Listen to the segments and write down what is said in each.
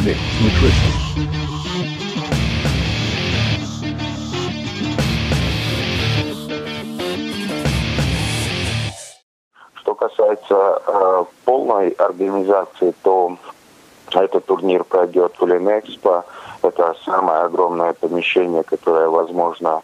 Fix Nutrition. Что касается полной организации, то этот турнир пройдет в Ленэкспо. Это самое огромное помещение, которое возможно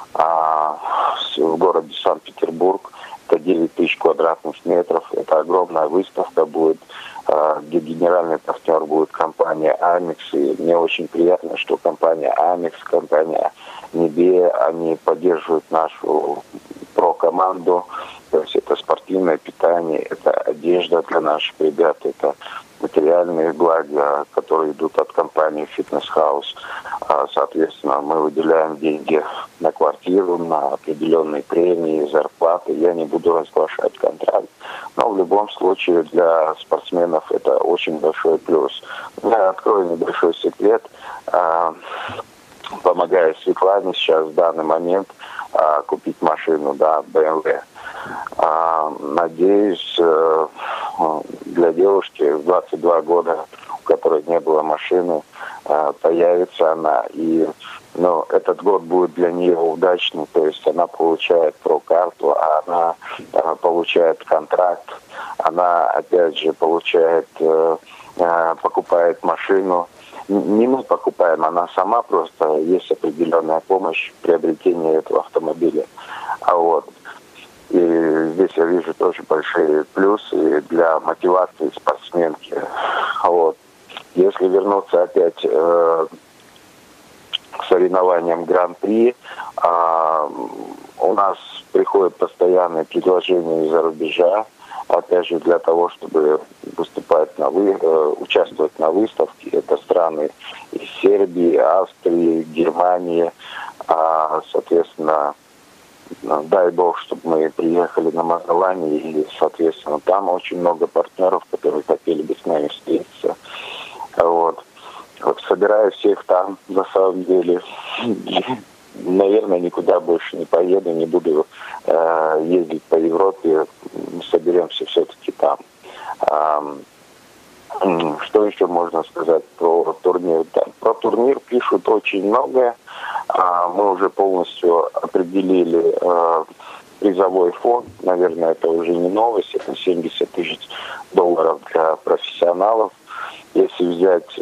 в городе Санкт-Петербург. Это 9 тысяч квадратных метров. Это огромная выставка будет, где генеральный партнер будет компания Амикс. И мне очень приятно, что компания Амикс, компания Небе, они поддерживают нашу про-команду. То есть это спортивное питание, это одежда для наших ребят, это материальные блага, которые идут от компании Fitness House. Соответственно, мы выделяем деньги на квартиру, на определенные премии, зарплаты. Я не буду разглашать контракт, но в любом случае для спортсменов это очень большой плюс. Я открою небольшой секрет. Помогаю Светлане сейчас в данный момент купить машину, BMW. Надеюсь, для девушки в 22 года, у которой не было машины, появится она. И этот год будет для нее удачный. То есть она получает про-карту, она получает контракт, она опять же покупает машину. Не мы покупаем, она сама, просто есть определенная помощь в приобретении этого автомобиля. И здесь я вижу тоже большие плюсы для мотивации спортсменки. Если вернуться опять к соревнованиям Гран-при, у нас приходят постоянные предложения из-за рубежа, опять же для того, чтобы выступать участвовать на выставке. Это страны из Сербии, Австрии, Германии, соответственно. Дай бог, чтобы мы приехали на Мазалане, и, соответственно, там очень много партнеров, которые хотели бы с нами встретиться. Собираю всех там, на самом деле. Наверное, никуда больше не поеду, не буду ездить по Европе. Соберемся все-таки там. Что еще можно сказать про турнир? Про турнир пишут очень многое. Мы уже полностью определили призовой фонд. Наверное, это уже не новость. Это $70 тысяч для профессионалов. Если взять,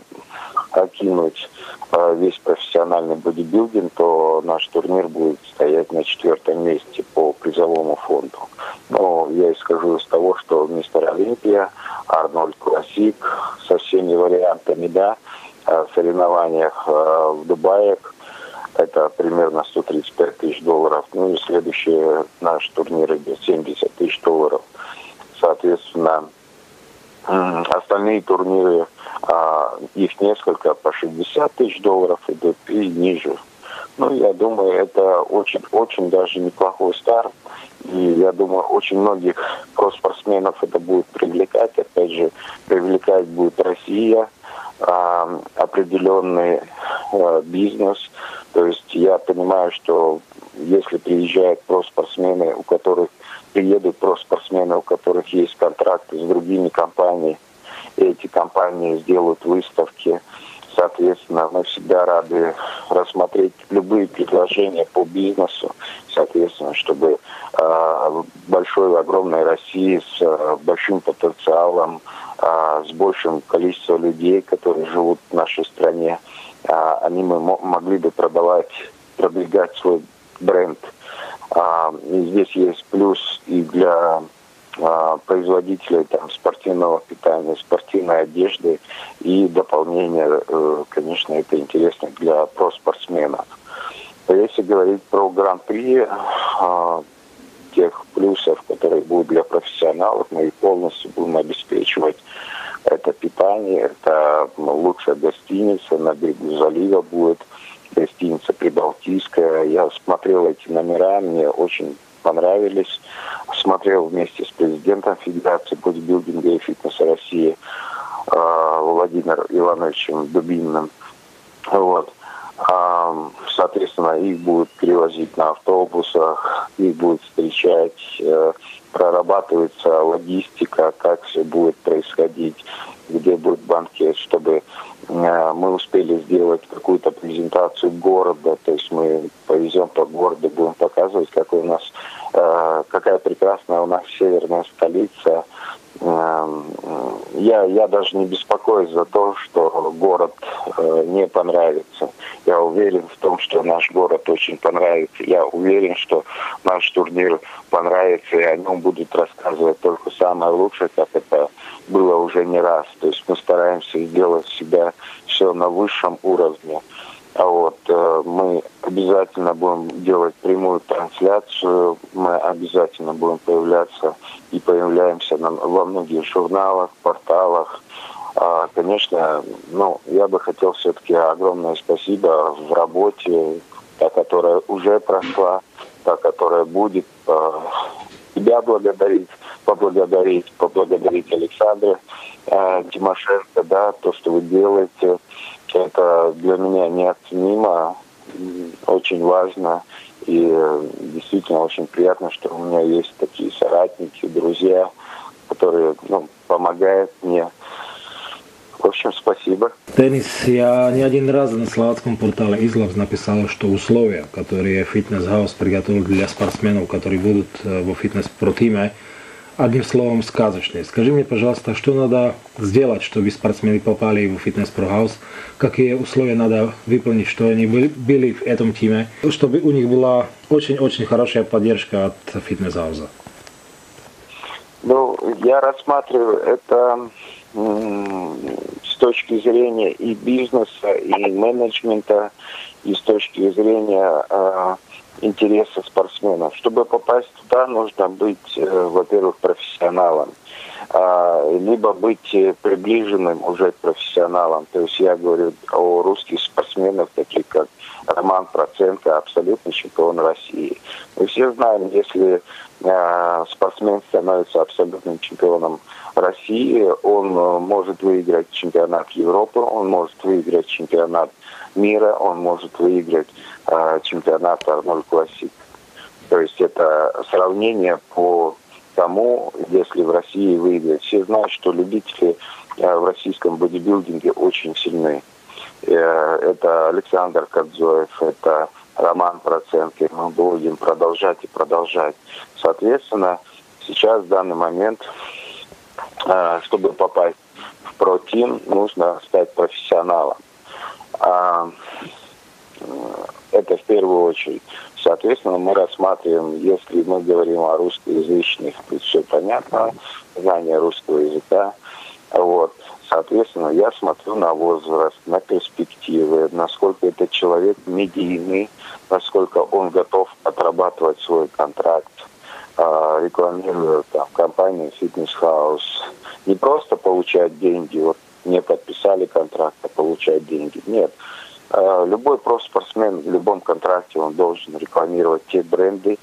окинуть весь профессиональный бодибилдинг, то наш турнир будет стоять на 4-м месте по призовому фонду. Но я исхожу из того, что мистер Олимпия, Арнольд Классик со всеми вариантами, в соревнованиях в Дубае, это примерно $135 тысяч. И следующий наш турнир идет $70 тысяч. Соответственно, остальные турниры, их несколько, по $60 тысяч идут и ниже. Я думаю, это очень даже неплохой старт. И я думаю, очень многих про-спортсменов это будет привлекать. Опять же, привлекать будет Россия, определенный бизнес. То есть я понимаю, что если приезжают про-спортсмены, приедут про-спортсмены, у которых есть контракты с другими компаниями, и эти компании сделают выставки, соответственно, мы всегда рады рассмотреть любые предложения по бизнесу, соответственно, чтобы большой, огромной России с большим потенциалом, с большим количеством людей, которые живут в нашей стране, они могли бы продвигать свой бренд. И здесь есть плюс и для производителей спортивного питания, спортивной одежды и дополнение, конечно, это интересно для про-спортсменов. Если говорить про Гран-при, тех плюсов, которые будут для профессионалов, мы их полностью будем обеспечивать. Это питание, это лучшая гостиница на берегу залива будет, гостиница Прибалтийская. Я смотрел эти номера, мне очень понравились. Смотрел вместе с президентом Федерации бодибилдинга и фитнеса России Владимиром Ивановичем Дубинным. Соответственно, их будут перевозить на автобусах, их будут встречать, прорабатывается логистика, как все будет происходить. где будет банкет, чтобы мы успели сделать какую-то презентацию города, то есть мы повезем по городу, будем показывать, какой у нас, какая прекрасная у нас северная столица. Я даже не беспокоюсь за то, что город не понравится. Я уверен в том, что наш город очень понравится. Я уверен, что наш турнир понравится, и о нем будут рассказывать только самое лучшее, как это было уже не раз. То есть мы стараемся сделать всегда все на высшем уровне. А вот мы обязательно будем делать прямую трансляцию, мы обязательно будем появляться и появляемся во многих журналах, порталах. Конечно, я бы хотел все-таки огромное спасибо в работе, та, которая уже прошла, та, которая будет, тебя поблагодарить Александра Тимошенко, да, то, что вы делаете. Это для меня неоценимо, очень важно и действительно очень приятно, что у меня есть такие соратники, друзья, которые помогают мне. В общем, спасибо. Денис, я не один раз на словацком портале Излакс написал, что условия, которые Fitness House приготовил для спортсменов, которые будут во фитнес-про-тиме, одним словом, сказочные. Скажи мне, пожалуйста, что надо сделать, чтобы спортсмены попали в Fitness Pro House? Какие условия надо выполнить, что они были в этом тиме, чтобы у них была очень-очень хорошая поддержка от Fitness House? Я рассматриваю это с точки зрения и бизнеса, и менеджмента, и с точки зрения интереса спортсменов. Чтобы попасть туда, нужно быть, во-первых, профессионалом, либо быть приближенным уже к профессионалам. То есть я говорю о русских спортсменах, таких как Роман Проценко, абсолютный чемпион России. Мы все знаем, если спортсмен становится абсолютным чемпионом России, он может выиграть чемпионат Европы, он может выиграть чемпионат мира, он может выиграть чемпионат Арнольд Классик. То есть это сравнение по тому, если в России выиграть. Все знают, что любители в российском бодибилдинге очень сильны. Это Александр Кадзоев, это Роман Проценко. Мы будем продолжать и продолжать. Соответственно, сейчас в данный момент, чтобы попасть в про-тим, нужно стать профессионалом. Это в первую очередь. Соответственно, мы рассматриваем, если мы говорим о русскоязычных, тут все понятно, знание русского языка. Вот. Соответственно, я смотрю на возраст, на перспективы, насколько этот человек медийный, насколько он готов отрабатывать свой контракт, рекламируя компанию Fitness House. Не просто получать деньги, вот мне подписали контракт, а получать деньги. Нет. Любой профспортсмен в любом контракте он должен рекламировать те бренды,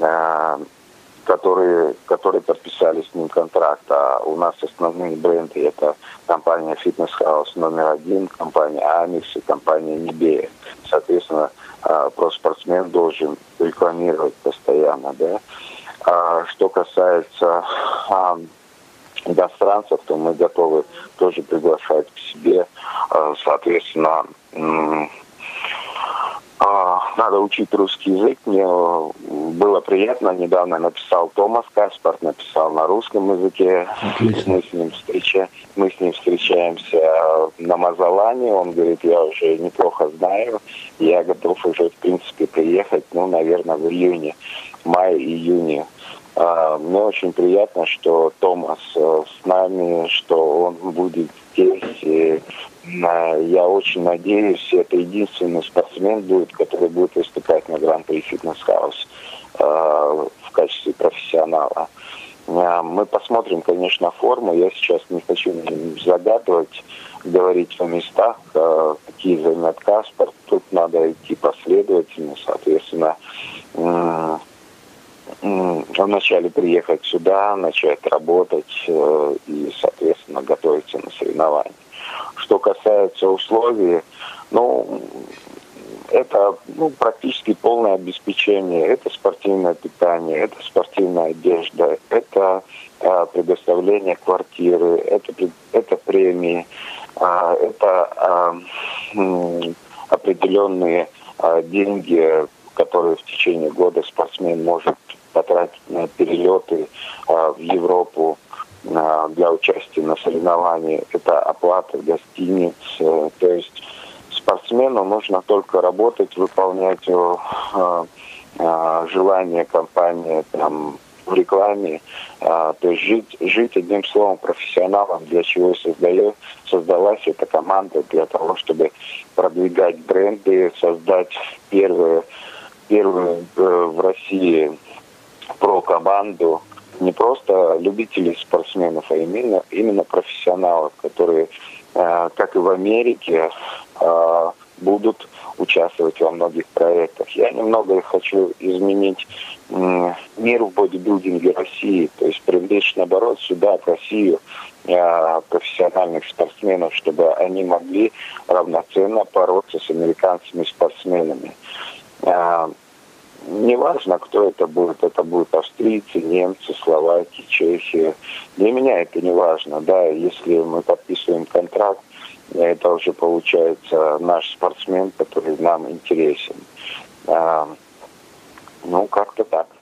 которые подписали с ним контракт. А у нас основные бренды — это компания Fitness House №1, компания Amix и компания Nibea. Соответственно, профспортсмен должен рекламировать постоянно, да. Что касается иностранцев, то мы готовы тоже приглашать к себе. Соответственно, надо учить русский язык. Мне было приятно. Недавно написал Томас Каспарт, написал на русском языке. Мы с ним встречаемся на Мазалане. Он говорит, я уже неплохо знаю. Я готов уже, в принципе, приехать, наверное, в июне, мае-июне. Мне очень приятно, что Томас с нами, что он будет здесь. Я очень надеюсь, это единственный спортсмен будет, который будет выступать на Гран-при Fitness House в качестве профессионала. Мы посмотрим, конечно, форму. Я сейчас не хочу загадывать, говорить о местах, какие займет Каспар. Тут надо идти последовательно, соответственно, вначале приехать сюда, начать работать и, соответственно, готовиться на соревнования. Что касается условий, Это практически полное обеспечение, это спортивное питание, это спортивная одежда, это предоставление квартиры, это премии, это определенные деньги, которые в течение года спортсмен может потратить на перелеты в Европу для участия на соревнованиях. Это оплата гостиниц. То есть спортсмену нужно только работать, выполнять желания компании там, в рекламе, то есть жить одним словом профессионалом, для чего создалась эта команда, для того, чтобы продвигать бренды, создать первую в России про-команду, не просто любителей спортсменов, а именно профессионалов, которые, как и в Америке, будут участвовать во многих проектах. Я немного хочу изменить мир в бодибилдинге России, то есть привлечь, наоборот, сюда, в Россию, профессиональных спортсменов, чтобы они могли равноценно бороться с американскими спортсменами. Неважно, кто это будут австрийцы, немцы, словаки, чехи. Для меня это не важно, да, если мы подписываем контракт, это уже получается наш спортсмен, который нам интересен. Как-то так.